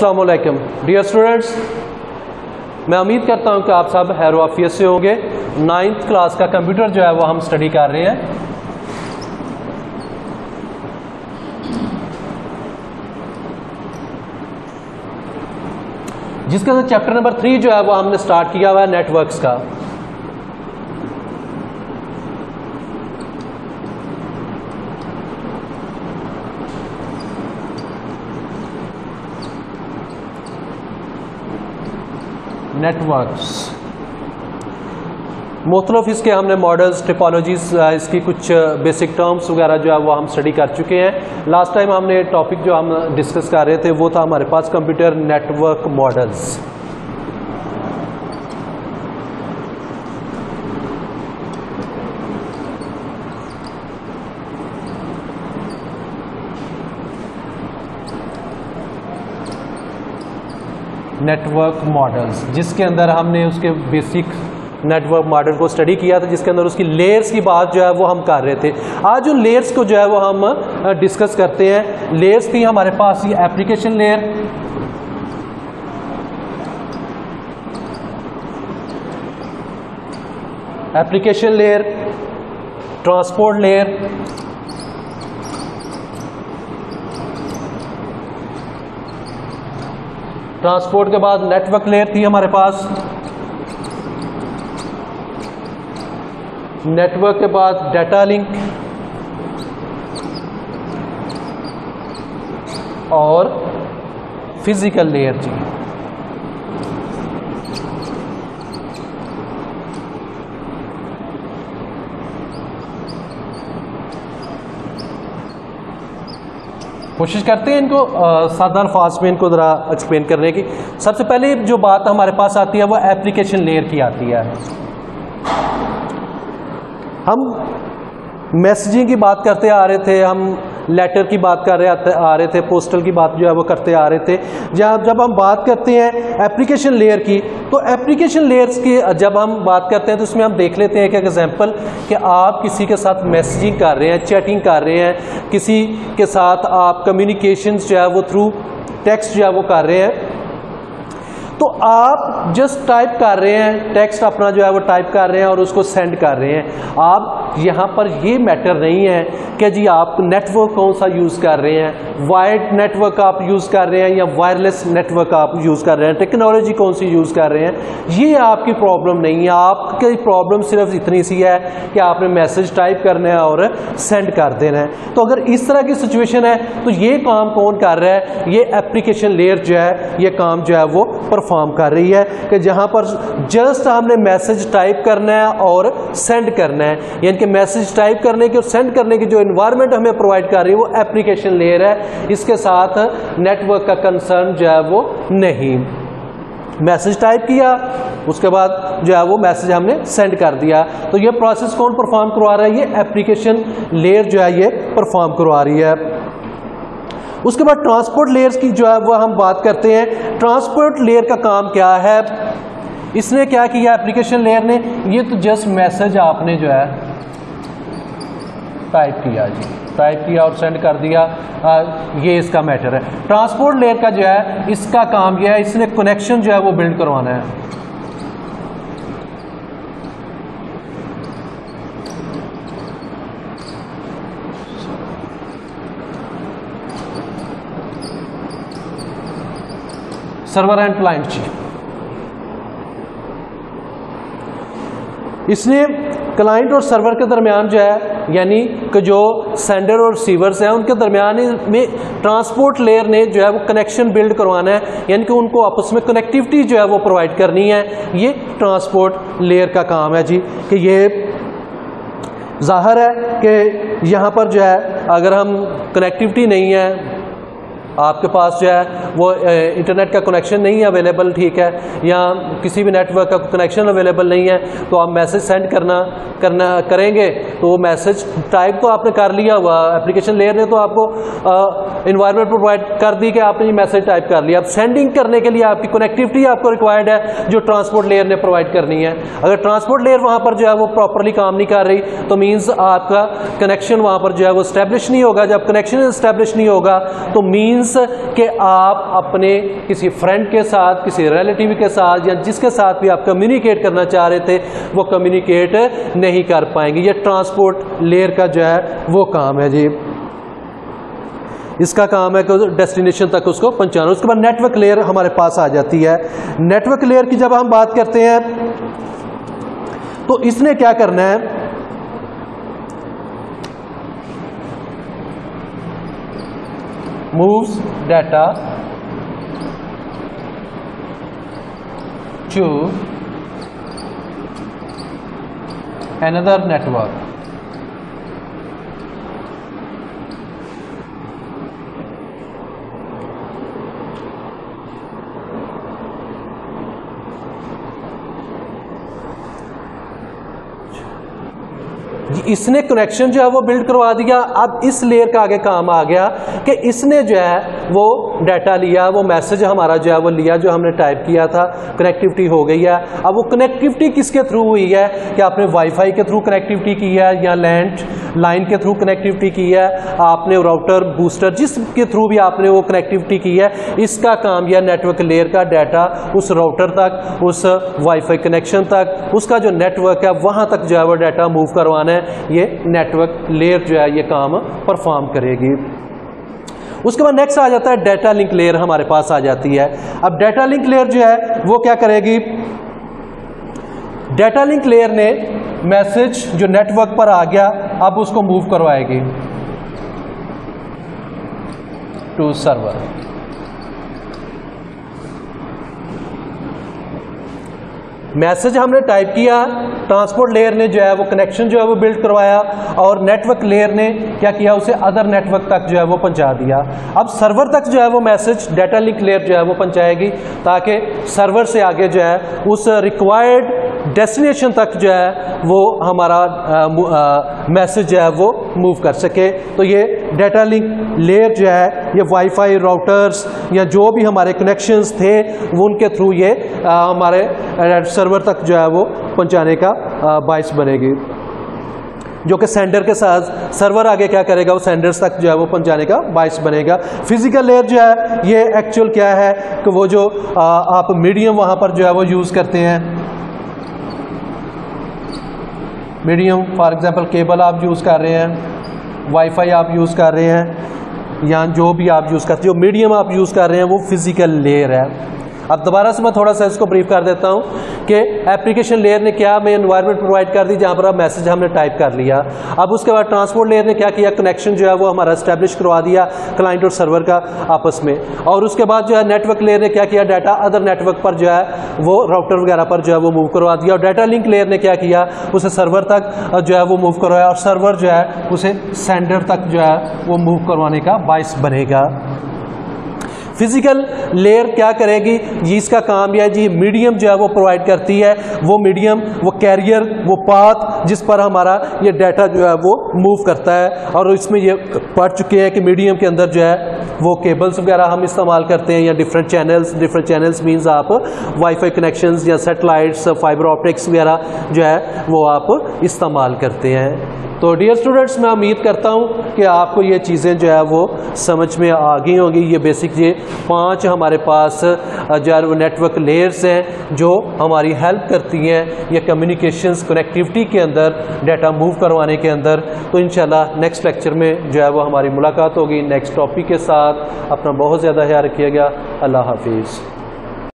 अस्सलाम वालेकुम dear students, मैं उम्मीद करता हूं कि आप सब खैर आफियत से होंगे। 9th क्लास का कंप्यूटर जो है वो हम स्टडी कर रहे हैं। जिसके अंदर चैप्टर नंबर 3 जो है वो हमने स्टार्ट किया हुआ है नेटवर्क्स का। नेटवर्क्स मुख्तलिफ इसके हमने मॉडल्स, टिपोलॉजीज, इसकी कुछ बेसिक टर्म्स वगैरह जो है वो हम स्टडी कर चुके हैं। लास्ट टाइम हमने टॉपिक जो हम डिस्कस कर रहे थे वो था हमारे पास computer network models. Network models जिसके अंदर हमने उसके बेसिक नेटवर्क मॉडल को स्टडी किया था, जिसके अंदर उसकी लेयर्स की बात जो है वो हम कर रहे थे। आज उन लेयर्स को जो है वो हम डिस्कस करते हैं। लेयर्स थी हमारे पास ये application layer, transport layer, transport के बाद नेटवर्क लेयर थी हमारे पास, नेटवर्क के बाद डाटा लिंक और फिजिकल लेयर थी। कोशिश करते हैं इनको सादा अल्फाज में इनको ज़रा एक्सप्लेन करने की। सबसे पहले जो बात हमारे पास आती है वो एप्लीकेशन लेयर की आती है। हम मैसेजिंग की बात करते आ रहे थे, हम लेटर की बात कर रहे आ रहे थे, पोस्टल की बात जो है वो करते आ रहे थे। जब हम बात करते हैं एप्लीकेशन लेयर की, तो एप्लीकेशन लेयर्स की जब हम बात करते हैं तो उसमें हम देख लेते हैं एक एग्जांपल कि आप किसी के साथ मैसेजिंग कर रहे हैं, चैटिंग कर रहे हैं, किसी के साथ आप कम्युनिकेशंस जो है वो थ्रू टेक्स्ट जो है वो कर रहे हैं। तो आप जस्ट टाइप कर रहे हैं, टेक्स्ट अपना जो है वो टाइप कर रहे हैं और उसको सेंड कर रहे हैं। आप यहाँ पर ये मैटर नहीं है कि जी आप नेटवर्क कौन सा यूज़ कर रहे हैं, वायर्ड नेटवर्क आप यूज़ कर रहे हैं या वायरलेस नेटवर्क आप यूज़ कर रहे हैं, टेक्नोलॉजी कौन सी यूज़ कर रहे हैं, ये आपकी प्रॉब्लम नहीं है। आपकी प्रॉब्लम सिर्फ इतनी सी है कि आपने मैसेज टाइप करना है और सेंड कर देना है। तो अगर इस तरह की सिचुएशन है तो ये काम कौन कर रहा है? ये एप्लीकेशन लेयर जो है ये काम जो है वो परफॉर्म कर रही है कि जहां पर जस्ट हमने मैसेज टाइप करना है और सेंड करना है। यानी कि मैसेज टाइप करने की और सेंड करने की जो एनवायरनमेंट हमें प्रोवाइड कर रही है वो एप्लीकेशन लेयर है। इसके साथ नेटवर्क का कंसर्न जो है वो नहीं। मैसेज टाइप किया, उसके बाद जो है वो मैसेज हमने सेंड कर दिया। तो ये प्रोसेस कौन परफॉर्म करवा रहा है? ये एप्लीकेशन लेयर जो है ये परफॉर्म करवा रही है। उसके बाद ट्रांसपोर्ट लेयर्स की जो है वो हम बात करते हैं। ट्रांसपोर्ट लेयर का काम क्या है? इसने क्या किया एप्लीकेशन लेयर ने? ये तो जस्ट मैसेज आपने जो है टाइप किया जी, टाइप किया और सेंड कर दिया, ये इसका मैटर है। ट्रांसपोर्ट लेयर का जो है इसका काम क्या है? इसने कनेक्शन जो है वो बिल्ड करवाना है। सर्वर एंड क्लाइंट जी, इसने क्लाइंट और सर्वर के दरमियान जो है यानी कि जो सेंडर और रिसीवर्स हैं उनके दरमियान में ट्रांसपोर्ट लेयर ने जो है वो कनेक्शन बिल्ड करवाना है, यानी कि उनको आपस में कनेक्टिविटी जो है वो प्रोवाइड करनी है। ये ट्रांसपोर्ट लेयर का काम है जी। कि ये जाहिर है कि यहाँ पर जो है अगर हम कनेक्टिविटी नहीं है, आपके पास जो है वो इंटरनेट का कनेक्शन नहीं है अवेलेबल, ठीक है, या किसी भी नेटवर्क का कनेक्शन अवेलेबल नहीं है, तो आप मैसेज सेंड करेंगे तो वो मैसेज टाइप तो आपने कर लिया हुआ, एप्लीकेशन लेयर ने तो आपको इन्वायरमेंट प्रोवाइड कर दी कि आपने ये मैसेज टाइप कर लिया। अब सेंडिंग करने के लिए आपकी कनेक्टिविटी आपको रिक्वायर्ड है जो ट्रांसपोर्ट लेयर ने प्रोवाइड करनी है। अगर ट्रांसपोर्ट लेयर वहाँ पर जो है वो प्रॉपरली काम नहीं कर रही तो मीन्स आपका कनेक्शन वहाँ पर जो है वो स्टैब्लिश नहीं होगा। जब कनेक्शन स्टैब्लिश नहीं होगा तो मीन्स मीन्स कि आप अपने किसी फ्रेंड के साथ, किसी रिलेटिव के साथ या जिसके साथ भी आप कम्युनिकेट करना चाह रहे थे वो कम्युनिकेट नहीं कर पाएंगे। ये ट्रांसपोर्ट लेयर का जो है वो काम है जी। इसका काम है कि डेस्टिनेशन तक उसको पहुंचाना। उसके बाद नेटवर्क लेयर हमारे पास आ जाती है। नेटवर्क लेयर की जब हम बात करते हैं तो इसने क्या करना है, moves data to another network. इसने कनेक्शन जो है वो बिल्ड करवा दिया। अब इस लेयर का आगे काम आ गया कि इसने जो है वो डाटा लिया, वो मैसेज हमारा जो है वो लिया जो हमने टाइप किया था, कनेक्टिविटी हो गई है। अब वो कनेक्टिविटी किसके थ्रू हुई है कि आपने वाईफाई के थ्रू कनेक्टिविटी की है या लैंड लाइन के थ्रू कनेक्टिविटी की है, आपने राउटर बूस्टर जिसके थ्रू भी आपने वो कनेक्टिविटी की है, इसका काम यह नेटवर्क लेयर का डाटा उस राउटर तक, उस वाईफाई कनेक्शन तक, उसका जो नेटवर्क है वहां तक जो है वो डाटा मूव करवाना है। ये नेटवर्क लेयर जो है ये काम परफॉर्म करेगी। उसके बाद नेक्स्ट आ जाता है डाटा लिंक लेयर हमारे पास आ जाती है। अब डाटा लिंक लेयर जो है वो क्या करेगी, डाटा लिंक लेयर ने मैसेज जो नेटवर्क पर आ गया अब उसको मूव करवाएगी टू सर्वर। मैसेज हमने टाइप किया, ट्रांसपोर्ट लेयर ने जो है वो कनेक्शन जो है वो बिल्ड करवाया और नेटवर्क लेयर ने क्या किया, उसे अदर नेटवर्क तक जो है वो पहुंचा दिया। अब सर्वर तक जो है वो मैसेज डाटा लिंक लेयर जो है वो पहुंचाएगी ताकि सर्वर से आगे जो है उस रिक्वायर्ड डेस्टिनेशन तक जो है वो हमारा मैसेज जो है वो मूव कर सके। तो ये डाटा लिंक लेयर जो है ये वाईफाई राउटर्स या जो भी हमारे कनेक्शंस थे वो उनके थ्रू ये हमारे सर्वर तक जो है वो पहुंचाने का बाइस बनेगी, जो कि सेंडर के साथ सर्वर आगे क्या करेगा वो सेंडर्स तक जो है वो पहुंचाने का बाइस बनेगा। फिजिकल लेयर जो है ये एक्चुअल क्या है कि वो जो आप मीडियम वहां पर जो है वो यूज करते हैं, मीडियम फॉर एग्जांपल केबल आप यूज कर रहे हैं, वाईफाई आप यूज कर रहे हैं या जो भी आप यूज करते हैं, जो मीडियम आप यूज कर रहे हैं वो फिजिकल लेयर है। अब दोबारा से मैं थोड़ा सा इसको ब्रीफ कर देता हूं कि एप्लीकेशन लेयर ने क्या हमें एनवायरनमेंट प्रोवाइड कर दी जहां पर अब मैसेज हमने टाइप कर लिया। अब उसके बाद ट्रांसपोर्ट लेयर ने क्या किया, कनेक्शन जो है वो हमारा एस्टेब्लिश करवा दिया क्लाइंट और सर्वर का आपस में। और उसके बाद जो है नेटवर्क लेयर ने क्या किया, डाटा अदर नेटवर्क पर जो है वो राउटर वगैरह पर जो है वो मूव करवा दिया। और डाटा लिंक लेयर ने क्या किया, उसे सर्वर तक जो है वो मूव करवाया और सर्वर जो है उसे सेंडर तक जो है वो मूव करवाने का बाइस बनेगा। फिजिकल लेयर क्या करेगी, ये इसका काम यह है जी, मीडियम जो है वो प्रोवाइड करती है, वो मीडियम, वो कैरियर, वो पाथ जिस पर हमारा ये डाटा जो है वो मूव करता है। और इसमें ये पढ़ चुके हैं कि मीडियम के अंदर जो है वो केबल्स वगैरह हम इस्तेमाल करते हैं या डिफरेंट चैनल्स मींस आप वाईफाई कनेक्शंस या सैटेलाइट्स, फाइबर ऑप्टिक्स वगैरह जो है वो आप इस्तेमाल करते हैं। तो डियर स्टूडेंट्स, मैं उम्मीद करता हूँ कि आपको ये चीज़ें जो है वो समझ में आ गई होंगी। ये बेसिक ये 5 हमारे पास जो है वो नेटवर्क लेयर्स हैं जो हमारी हेल्प करती हैं ये कम्युनिकेशंस कनेक्टिविटी के अंदर, डाटा मूव करवाने के अंदर। तो इंशाल्लाह नेक्स्ट लेक्चर में जो है वो हमारी मुलाकात होगी नेक्स्ट टॉपिक के साथ। अपना बहुत ज़्यादा ख्याल रखिएगा। अल्लाह हाफिज़।